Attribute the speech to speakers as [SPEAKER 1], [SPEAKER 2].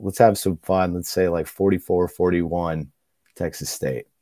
[SPEAKER 1] let's have some fun. Let's say like 44-41 Texas State.